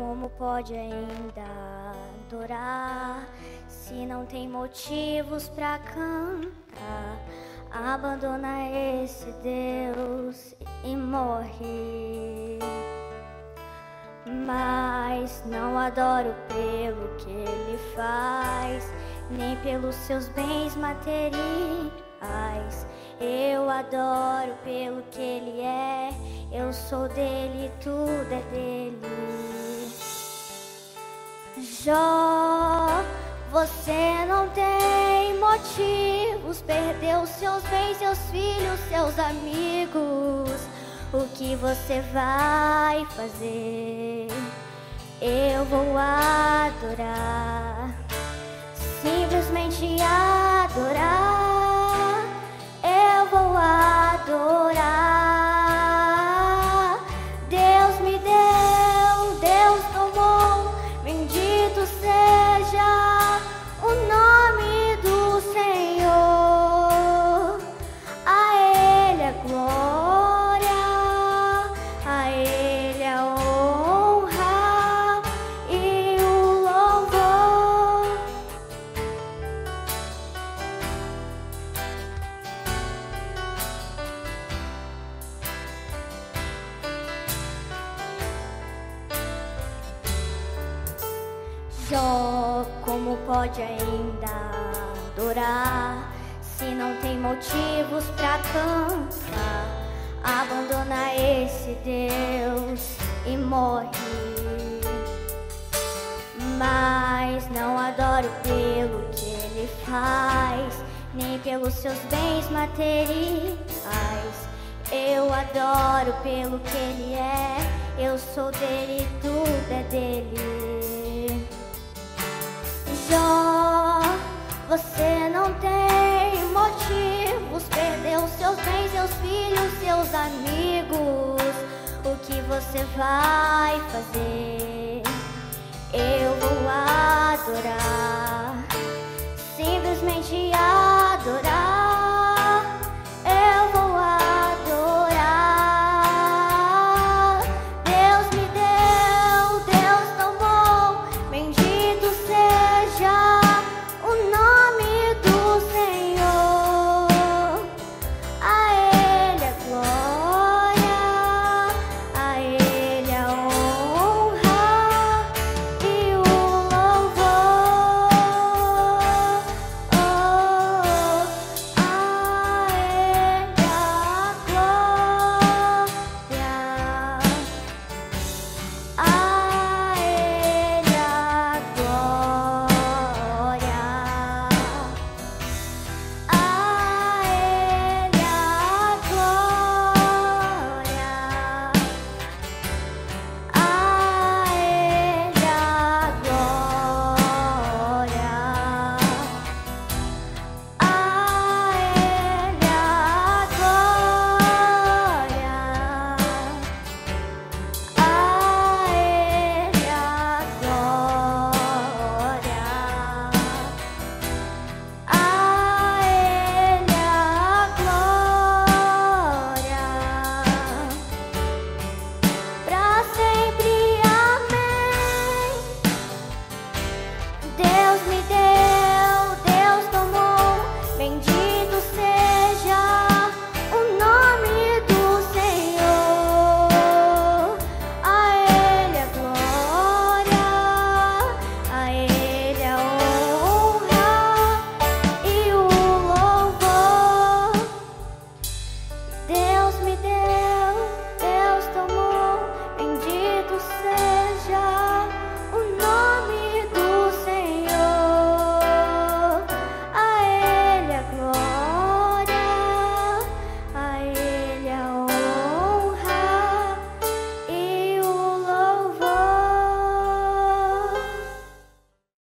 como pode ainda adorar se não tem motivos pra cantar? Abandona esse Deus e morre. Mas não adoro pelo que ele faz, nem pelos seus bens materiais. Eu adoro pelo que ele é. Eu sou dele, tudo é dele. Jó, você não tem motivos. Perdeu seus bens, seus filhos, seus amigos. O que você vai fazer? Eu vou adorar, simplesmente adorar. Eu vou adorar. Deus me deu, Deus tomou. Bendito seja o nome do Senhor. A Ele a glória, a Ele a honra e o louvor. Jó, como pode ainda adorar se não tem motivos pra cantar? Abandona esse Deus e morre. Mas não adoro pelo que ele faz, nem pelos seus bens materiais. Eu adoro pelo que ele é. Eu sou dele, tudo é dele. Jó, você não tem motivos. Perdeu seus bens, seus filhos, seus amigos. O que você vai fazer? Eu vou adorar, simplesmente adorar.